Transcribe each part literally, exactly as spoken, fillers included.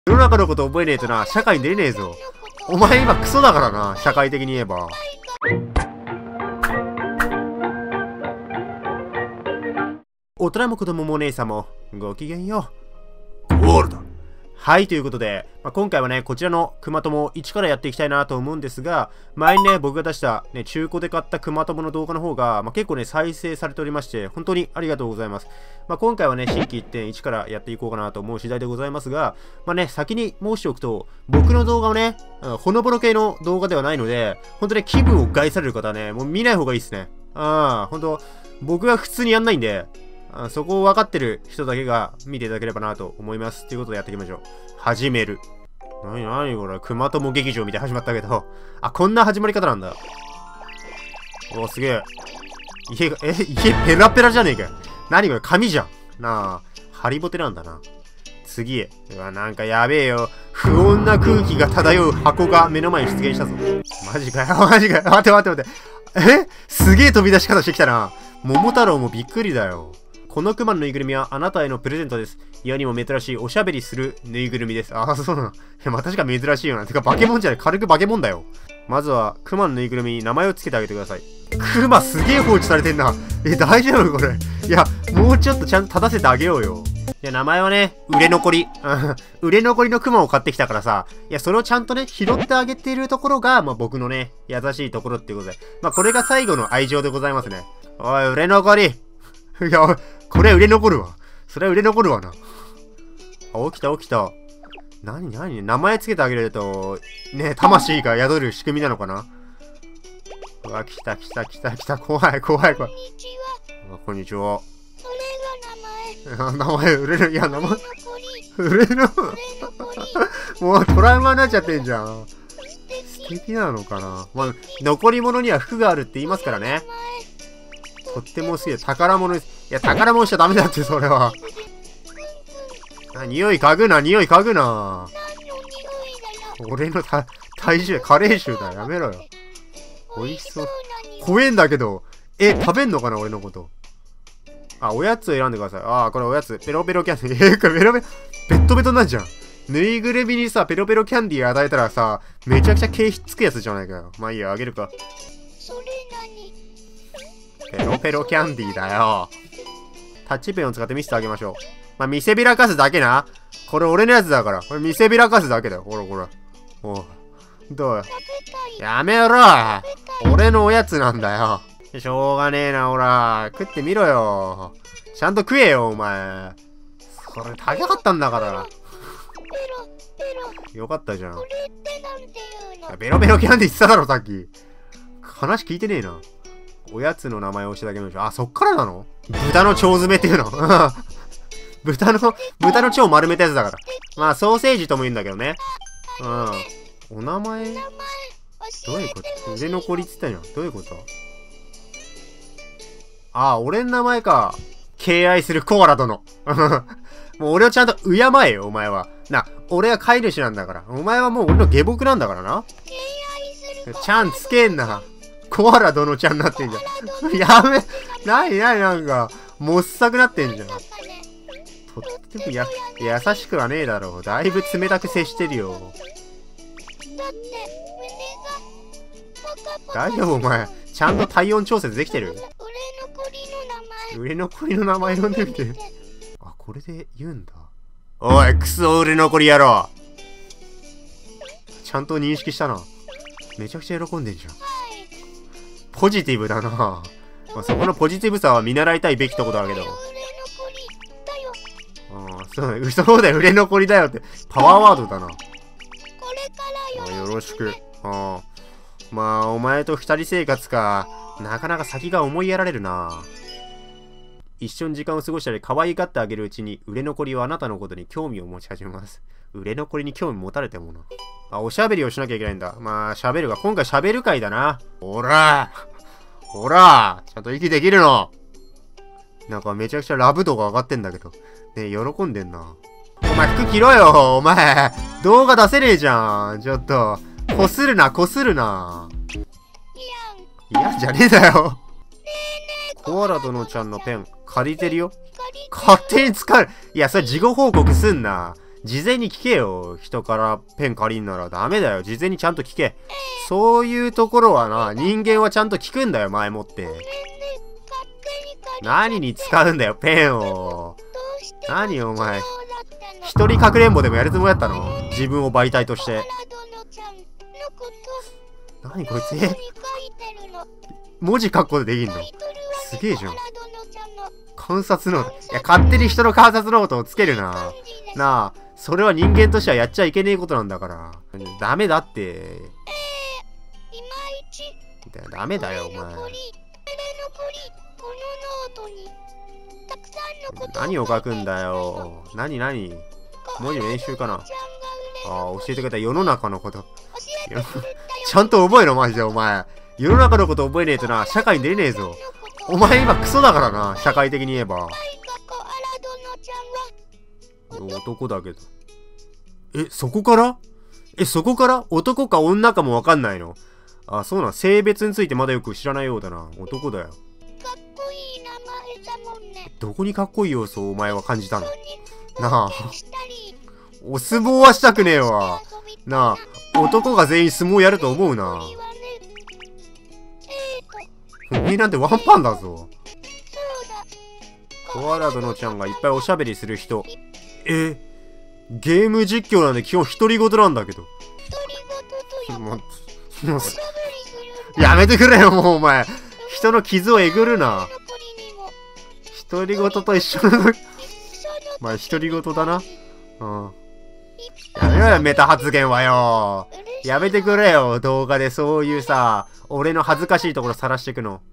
世の中のこと覚えねえとな、社会に出れねえぞ。お前今クソだからな、社会的に言えば。大人も子供もお姉さんも、ごきげんよう。ゴールド。はい、ということで、まあ、今回はね、こちらのクマ友いちからやっていきたいなと思うんですが、前にね、僕が出した、ね、中古で買ったクマ友の動画の方が、まあ、結構ね、再生されておりまして、本当にありがとうございます。まあ、今回はね、新規一点いちからやっていこうかなと思う次第でございますが、まあね、先に申しておくと、僕の動画はね、ほのぼの系の動画ではないので、本当に気分を害される方はね、もう見ない方がいいですね。ああ、本当僕は普通にやんないんで、あそこを分かってる人だけが見ていただければなと思います。ということでやっていきましょう。始める。なになにこれ、熊友劇場みたいに始まったけど。あ、こんな始まり方なんだ。お、すげえ。家が、え、家ペラペラじゃねえかよ。なにこれ、紙じゃん。なあ、ハリボテなんだな。次へ。うわ、なんかやべえよ。不穏な空気が漂う箱が目の前に出現したぞ。マジかよ、マジかよ。待って待って待って。えすげえ飛び出し方してきたな。桃太郎もびっくりだよ。このクマのぬいぐるみはあなたへのプレゼントです。世にも珍しいおしゃべりするぬいぐるみです。ああ、そうなの。いや、まあ確か珍しいよな。てか、化け物じゃない。軽く化け物だよ。まずは、クマのぬいぐるみに名前を付けてあげてください。クマすげえ放置されてんな。え、大丈夫これ。いや、もうちょっとちゃんと立たせてあげようよ。いや、名前はね、売れ残り。売れ残りのクマを買ってきたからさ。いや、それをちゃんとね、拾ってあげているところが、まあ僕のね、優しいところっていうことで。まあこれが最後の愛情でございますね。おい、売れ残り。いや、これ売れ残るわ。それは売れ残るわな。あ、起きた起きた。なになに名前つけてあげると、ね、魂が宿る仕組みなのかな。うわ、来た来た来た来た。怖い怖い怖い。こんにちは。 それが名前。 名前売れる。いや、名前。売れる。もうトラウマになっちゃってんじゃん。素敵なのかな。まあ、残り物には服があるって言いますからね。とっても好きで、宝物です。いや、宝物しちゃダメだって、それは。あ、匂い嗅ぐな、匂い嗅ぐな。俺のた体重、加齢臭だ。やめろよ。美味しそう。怖えんだけど。え、食べんのかな、俺のこと。あ、おやつを選んでください。あー、これおやつ。ペロペロキャンディー。えー、これペロペロ、ベッドベトなんじゃん。ぬいぐるみにさ、ペロペロキャンディー与えたらさ、めちゃくちゃ毛ひっつくやつじゃないかよ。まあいいや、あげるか。 それ何？ ペロペロキャンディーだよ。タッチペンを使って見せてあげましょう。まあ、見せびらかすだけな。これ俺のやつだから。これ見せびらかすだけだよ。ほらほら。おう。どうよ。やめろ。俺のおやつなんだよ。しょうがねえな、ほら。食ってみろよ。ちゃんと食えよ、お前。それ高かったんだから。よかったじゃん。ベロベロキャンディー言ってただろ、さっき。話聞いてねえな。おやつの名前を教えてあげましょう。あ、そっからなの？豚の腸詰めっていうの。豚の、豚の腸を丸めたやつだから。まあ、ソーセージとも言うんだけどね。うん。お名前どういうこと？売れ残りって言ったじゃん。どういうこと？あ、俺の名前か。敬愛するコアラ殿。もう俺をちゃんと敬えよ、お前は。な、俺は飼い主なんだから。お前はもう俺の下僕なんだからな。ちゃんつけんな。コアラ殿ちゃんになってんじゃん。やめ、なになになんか、もっさくなってんじゃん。とってもや、優しくはねえだろう。だいぶ冷たく接してるよ。大丈夫お前。ちゃんと体温調節できてる？売れ残りの名前呼んでみて。あ、これで言うんだ。おい、クソ売れ残り野郎。ちゃんと認識したな。めちゃくちゃ喜んでんじゃん。ポジティブだな。まあ、そこのポジティブさは見習いたいべきとこだけど。ああ、そうね。そうだよ。売れ残りだよって。パワーワードだな。あ、よろしく。ああ。まあ、お前と二人生活か。なかなか先が思いやられるな。一緒に時間を過ごしたり可愛がってあげるうちに売れ残りはあなたのことに興味を持ち始めます。売れ残りに興味持たれてもな。あ、おしゃべりをしなきゃいけないんだ。まあ、喋るが。今回喋る回だな。ほらほらちゃんと息できるの。なんかめちゃくちゃラブ度が上がってんだけど。ねえ、喜んでんな。お前服着ろよお前動画出せねえじゃんちょっと。こするな、こするな。嫌じゃねえだよ。コアラ殿ちゃんのペン借りてるよ。勝手に使う。いや、それ事後報告すんな。 事前に聞けよ。人からペン借りんならダメだよ。事前にちゃんと聞け。そういうところはな、人間はちゃんと聞くんだよ、前もって。何に使うんだよ、ペンを。何お前。一人かくれんぼでもやるつもりだったの？自分を媒体として。何こいつ、え文字書くことできんの？すげえじゃん。観察ノート。いや、勝手に人の観察ノートをつけるな。なあ、それは人間としてはやっちゃいけねえことなんだから。ダメだって。ダメだよ、お前。何を書くんだよ。何何文字練習かな。ああ、教えてくれた世の中のこと。ちゃんと覚えろ、マジでお前。世の中のこと覚えねえとな、社会に出れねえぞ。お前今クソだからな、社会的に言えば。男だけど。え、そこからえ、そこから男か女かもわかんないの？あ、そうなん。性別についてまだよく知らないようだな。男だよ。どこにかっこいい要素をお前は感じたの？なあ。お相撲はしたくねえわ。なあ。男が全員相撲やると思うな。おめえなんてワンパンだぞ。コアラ殿ちゃんがいっぱいおしゃべりする人。え、ゲーム実況なんで基本独り言なんだけど。もう、もう、やめてくれよ、もうお前。人の傷をえぐるな。独り言と一緒の、まあ独り言だな。うん。やめろよ、メタ発言はよ。やめてくれよ、動画でそういうさ、俺の恥ずかしいところ晒してくの。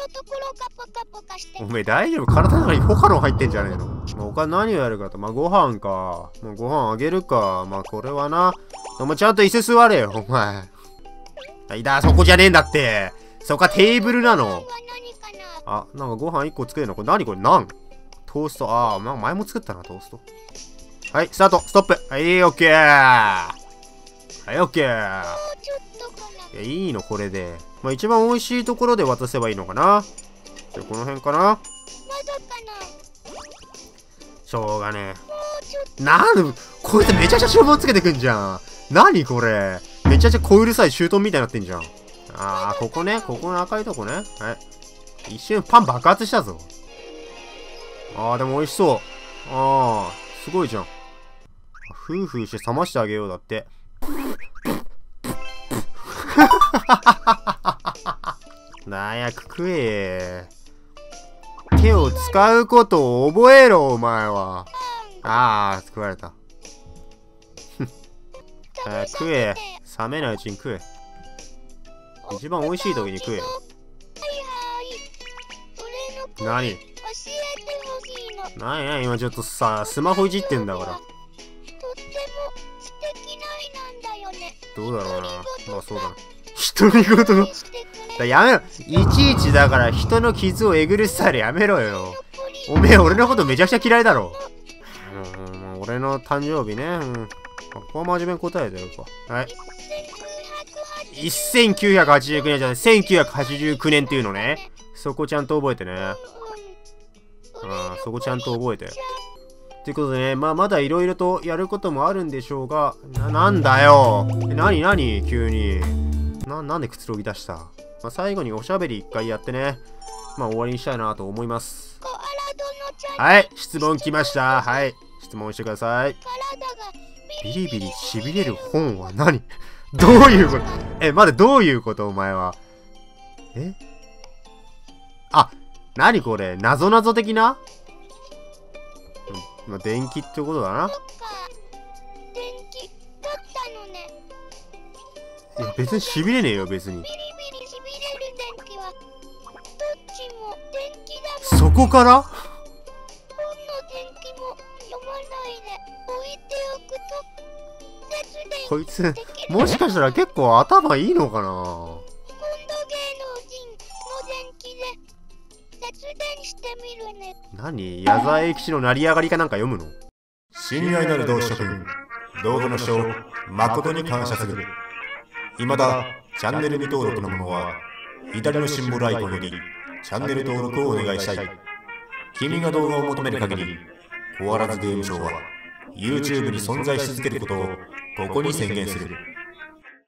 おめえ大丈夫？体の中に他の入ってんじゃねえの？まあ、他何をやるかと。まあ、ご飯か。まあ、ご飯あげるか。まあ、これはな。お前ちゃんと椅子座れよ、お前。いだ、そこじゃねえんだって。そこはテーブルなの。あ、なんかご飯いっこ作れるの？これ何これ？ナン？トースト。ああ、まあ、前も作ったな、トースト。はい、スタート、ストップ。はい、オッケー。はい、オッケー。いや、いいの、これで。まあ、一番美味しいところで渡せばいいのかな。じゃあ、この辺かな。しょうがねえ。なんで、こいつめちゃくちゃ注文つけてくんじゃん。何これ。めちゃくちゃ小うるさいシュートみたいになってんじゃん。あー、ここね。ここの赤いとこね。はい。一瞬パン爆発したぞ。あー、でも美味しそう。あー、すごいじゃん。ふうふうして冷ましてあげようだって。早く食え。手を使うことを覚えろ、お前は。ああ、食われた。あ食え。冷めないうちに食え。一番美味しい時に食えよ。何？何や、今ちょっとさ、スマホいじってんだから。どうだろうな。まあそうだな。独り言の。だやめろ。いちいちだから人の傷をえぐるスタイルやめろよ。おめえ俺のことめちゃくちゃ嫌いだろ。うん、俺の誕生日ね。うん。ここは真面目に答えてるか。はい。せんきゅうひゃくはちじゅうきゅうねんじゃない。せんきゅうひゃくはちじゅうきゅうねんっていうのね。そこちゃんと覚えてね。ああ、そこちゃんと覚えて。ということでね、まあまだいろいろとやることもあるんでしょうが、な、なんだよ。え、なになに急に。な、なんでくつろぎ出した？まあ、最後におしゃべり一回やってね。まあ終わりにしたいなと思います。はい、質問来ました。はい、質問してください。ビリビリ痺れる本は何？どういうこと？え、まだどういうことお前は。え？あ、なにこれ？なぞなぞ的な？まあ、電気ってことだな。いや、別に痺れねえよ、別に。そこからこいつ、もしかしたら結構頭いいのかな。何？矢沢永吉の成り上がりかなんか読むの？ 親愛なる同志諸君、動画の視聴誠に感謝する。未だチャンネル未登録の者は左のシンボルアイコンよりチャンネル登録をお願いしたい。君が動画を求める限りコアラズゲームショウは YouTube に存在し続けることをここに宣言する。